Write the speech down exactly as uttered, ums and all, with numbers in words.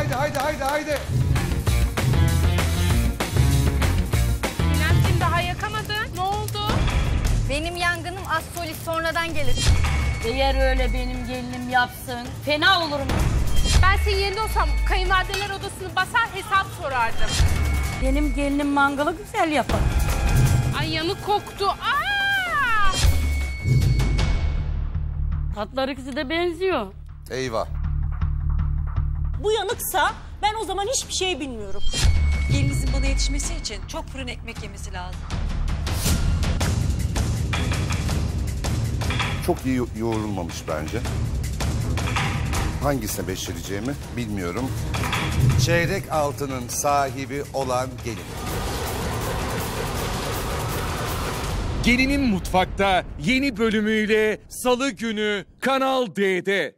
haydi haydi haydi haydi. Ninemciğim daha yakamadın. Ne oldu? Benim yangınım az solid sonradan gelir. Eğer öyle benim gelinim yapsın fena olurum. Ben senin yerinde olsam kayınvalideler odasını basar hesap sorardım. Benim gelinim mangalı güzel yapar. Ay yanık koktu. Aa! Tatlar ikisi de benziyor. Eyvah. Bu yanıksa ben o zaman hiçbir şey bilmiyorum. Gelinizin bana yetişmesi için çok fırın ekmek yemesi lazım. Çok iyi yo- yoğrulmamış bence. Hangisine beşireceğimi bilmiyorum. Çeyrek altının sahibi olan gelin. Gelinin Mutfak'ta yeni bölümüyle Salı günü Kanal D'de.